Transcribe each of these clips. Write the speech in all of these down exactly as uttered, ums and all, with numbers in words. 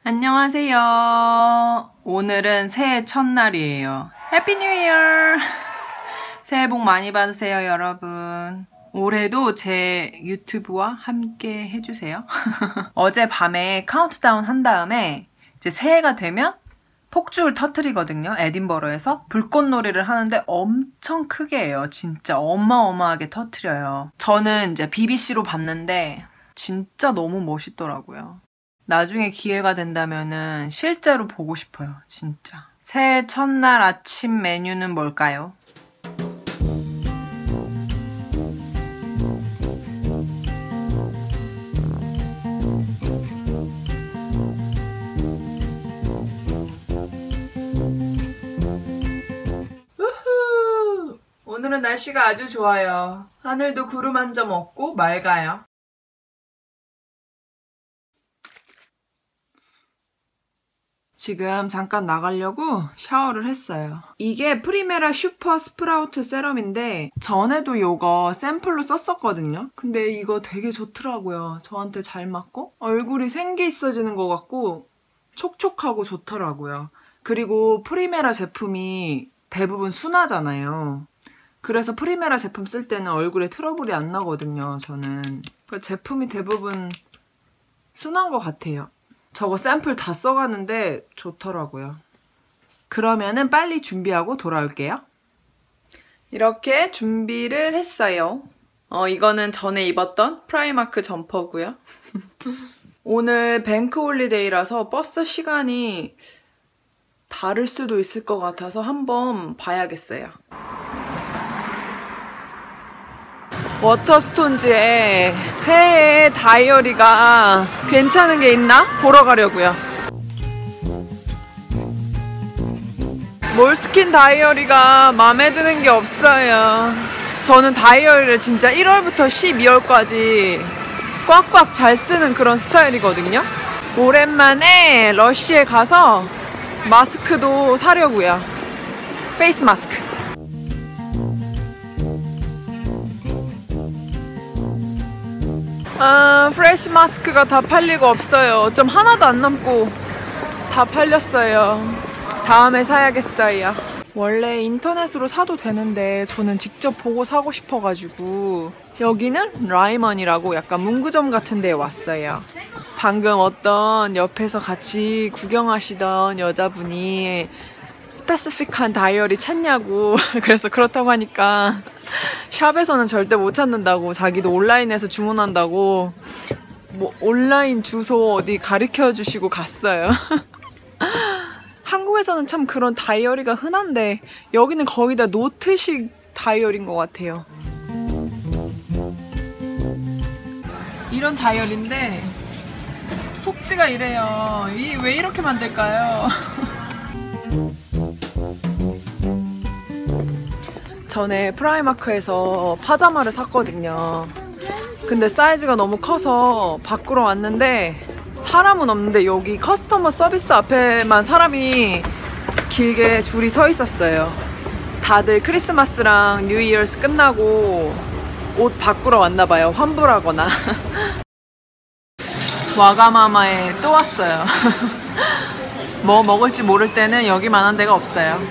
안녕하세요. 오늘은 새해 첫날이에요. 해피 뉴 이어! 새해 복 많이 받으세요, 여러분. 올해도 제 유튜브와 함께 해주세요. 어젯밤에 카운트다운 한 다음에 이제 새해가 되면 폭죽을 터뜨리거든요. 에딘버러에서 불꽃놀이를 하는데 엄청 크게 해요. 진짜 어마어마하게 터뜨려요. 저는 이제 비비씨로 봤는데 진짜 너무 멋있더라고요. 나중에 기회가 된다면은 실제로 보고 싶어요. 진짜. 새해 첫날 아침 메뉴는 뭘까요? 우후! 오늘은 날씨가 아주 좋아요. 하늘도 구름 한 점 없고 맑아요. 지금 잠깐 나가려고 샤워를 했어요. 이게 프리메라 슈퍼 스프라우트 세럼인데 전에도 이거 샘플로 썼었거든요. 근데 이거 되게 좋더라고요. 저한테 잘 맞고 얼굴이 생기 있어지는 것 같고 촉촉하고 좋더라고요. 그리고 프리메라 제품이 대부분 순하잖아요. 그래서 프리메라 제품 쓸 때는 얼굴에 트러블이 안 나거든요. 저는 그 제품이 대부분 순한 것 같아요. 저거 샘플 다 써가는데 좋더라고요. 그러면은 빨리 준비하고 돌아올게요. 이렇게 준비를 했어요. 어, 이거는 전에 입었던 프라이마크 점퍼고요. 오늘 뱅크 홀리데이라서 버스 시간이 다를 수도 있을 것 같아서 한번 봐야겠어요. 워터스톤즈의 새해 다이어리가 괜찮은 게 있나? 보러 가려고요. 몰스킨 다이어리가 마음에 드는 게 없어요. 저는 다이어리를 진짜 일월부터 십이월까지 꽉꽉 잘 쓰는 그런 스타일이거든요. 오랜만에 러쉬에 가서 마스크도 사려고요. 페이스 마스크. 아, 프레쉬 마스크가 다 팔리고 없어요. 좀 하나도 안 남고 다 팔렸어요. 다음에 사야겠어요. 원래 인터넷으로 사도 되는데 저는 직접 보고 사고 싶어가지고 여기는 라이먼이라고 약간 문구점 같은 데에 왔어요. 방금 어떤 옆에서 같이 구경하시던 여자분이 스페시픽한 다이어리 찾냐고 그래서 그렇다고 하니까 샵에서는 절대 못 찾는다고 자기도 온라인에서 주문한다고 뭐 온라인 주소 어디 가르쳐 주시고 갔어요. 한국에서는 참 그런 다이어리가 흔한데 여기는 거의 다 노트식 다이어리인 것 같아요. 이런 다이어리인데 속지가 이래요. 이 왜 이렇게 만들까요? 전에 프라이마크에서 파자마를 샀거든요. 근데 사이즈가 너무 커서 밖으로 왔는데 사람은 없는데 여기 커스터머 서비스 앞에만 사람이 길게 줄이 서 있었어요. 다들 크리스마스랑 뉴 이어스 끝나고 옷 바꾸러 왔나봐요. 환불하거나. 와가마마에 또 왔어요. 뭐 먹을지 모를 때는 여기만한 데가 없어요.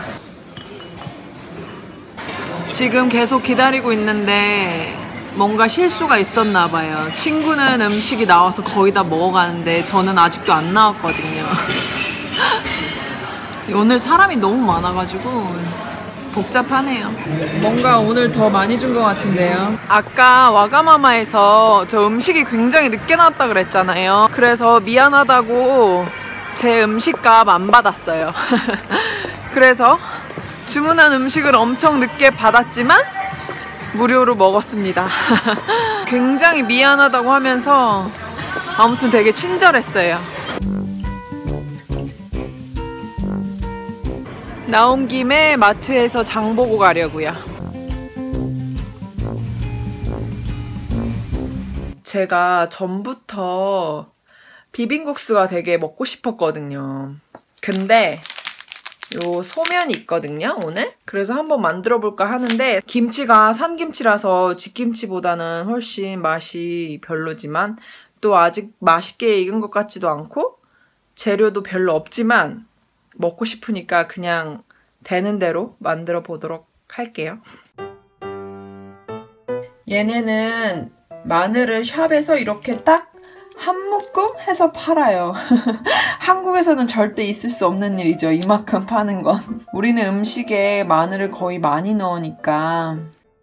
지금 계속 기다리고 있는데 뭔가 실수가 있었나 봐요. 친구는 음식이 나와서 거의 다 먹어가는데 저는 아직도 안 나왔거든요. 오늘 사람이 너무 많아가지고 복잡하네요. 뭔가 오늘 더 많이 준 것 같은데요. 아까 와가마마에서 저 음식이 굉장히 늦게 나왔다 그랬잖아요. 그래서 미안하다고 제 음식값 안 받았어요. 그래서 주문한 음식을 엄청 늦게 받았지만 무료로 먹었습니다. 굉장히 미안하다고 하면서 아무튼 되게 친절했어요. 나온 김에 마트에서 장 보고 가려고요. 제가 전부터 비빔국수가 되게 먹고 싶었거든요. 근데 요 소면이 있거든요, 오늘? 그래서 한번 만들어 볼까 하는데 김치가 산김치라서 집김치보다는 훨씬 맛이 별로지만 또 아직 맛있게 익은 것 같지도 않고 재료도 별로 없지만 먹고 싶으니까 그냥 되는 대로 만들어 보도록 할게요. 얘네는 마늘을 샵에서 이렇게 딱 한 묶음 해서 팔아요. 한국에서는 절대 있을 수 없는 일이죠. 이만큼 파는 건. 우리는 음식에 마늘을 거의 많이 넣으니까.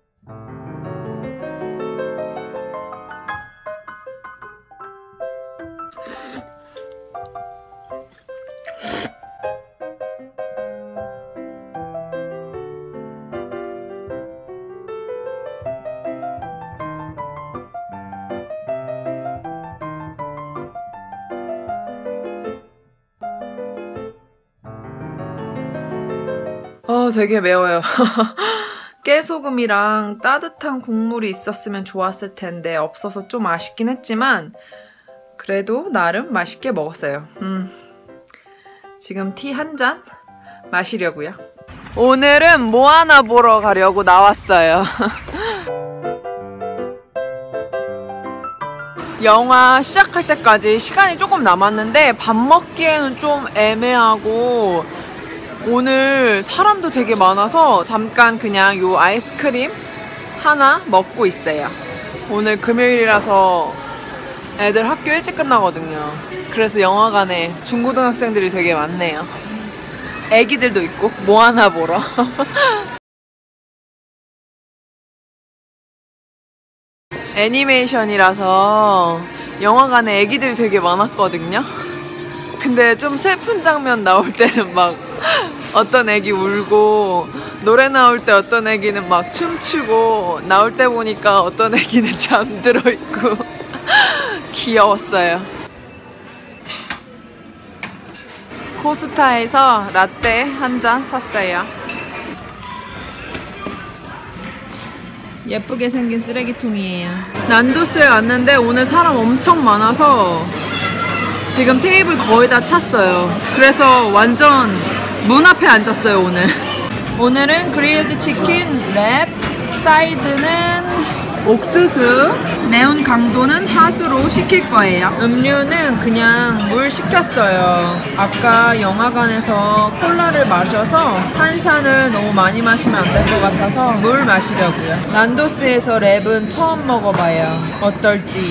어, 되게 매워요. 깨소금이랑 따뜻한 국물이 있었으면 좋았을 텐데 없어서 좀 아쉽긴 했지만 그래도 나름 맛있게 먹었어요. 음, 지금 티 한 잔 마시려고요. 오늘은 모아나 보러 가려고 나왔어요. 영화 시작할 때까지 시간이 조금 남았는데 밥 먹기에는 좀 애매하고 오늘 사람도 되게 많아서 잠깐 그냥 요 아이스크림 하나 먹고 있어요. 오늘 금요일이라서 애들 학교 일찍 끝나거든요. 그래서 영화관에 중고등학생들이 되게 많네요. 애기들도 있고 모아나 보러. 애니메이션이라서 영화관에 애기들이 되게 많았거든요. 근데 좀 슬픈 장면 나올 때는 막 어떤 애기 울고 노래 나올 때 어떤 애기는 막 춤추고 나올 때 보니까 어떤 애기는 잠들어 있고 귀여웠어요. 코스타에서 라떼 한 잔 샀어요. 예쁘게 생긴 쓰레기통이에요. 난도스에 왔는데 오늘 사람 엄청 많아서 지금 테이블 거의 다 찼어요. 그래서 완전 문 앞에 앉았어요, 오늘. 오늘은 그릴드 치킨, 랩, 사이드는 옥수수, 매운 강도는 핫으로 시킬 거예요. 음료는 그냥 물 시켰어요. 아까 영화관에서 콜라를 마셔서 탄산을 너무 많이 마시면 안 될 것 같아서 물 마시려고요. 난도스에서 랩은 처음 먹어봐요. 어떨지.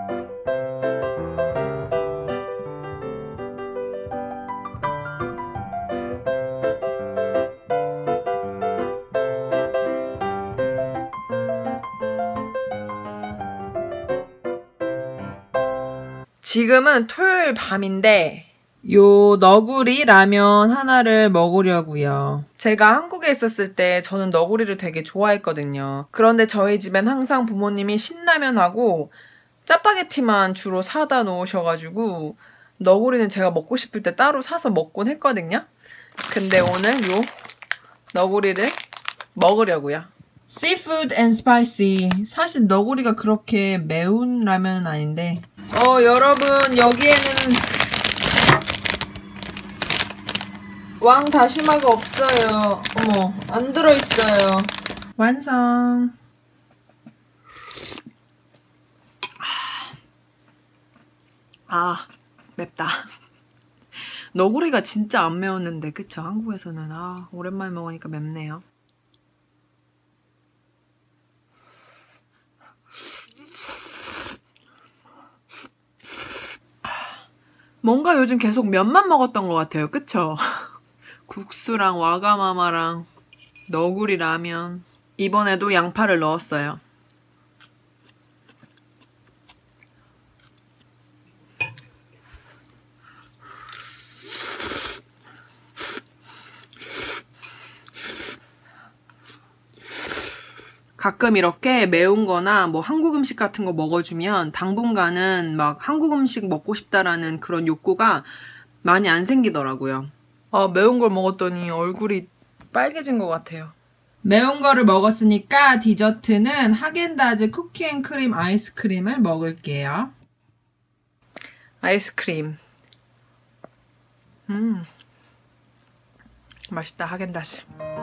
지금은 토요일 밤인데 요 너구리 라면 하나를 먹으려고요. 제가 한국에 있었을 때 저는 너구리를 되게 좋아했거든요. 그런데 저희 집엔 항상 부모님이 신라면하고 짜파게티만 주로 사다 놓으셔가지고 너구리는 제가 먹고 싶을 때 따로 사서 먹곤 했거든요. 근데 오늘 요 너구리를 먹으려고요. Seafood and spicy. 사실 너구리가 그렇게 매운 라면은 아닌데 어 여러분 여기에는 왕 다시마가 없어요. 어머 안 들어있어요. 완성. 아 맵다. 너구리가 진짜 안 매웠는데 그쵸? 한국에서는 아 오랜만에 먹으니까 맵네요. 뭔가 요즘 계속 면만 먹었던 것 같아요. 그쵸? 국수랑 와가마마랑 너구리 라면. 이번에도 양파를 넣었어요. 가끔 이렇게 매운 거나 뭐 한국 음식 같은 거 먹어주면 당분간은 막 한국 음식 먹고 싶다라는 그런 욕구가 많이 안 생기더라고요. 아, 매운 걸 먹었더니 얼굴이 빨개진 것 같아요. 매운 거를 먹었으니까 디저트는 하겐다즈 쿠키앤크림 아이스크림을 먹을게요. 아이스크림. 음, 맛있다, 하겐다즈.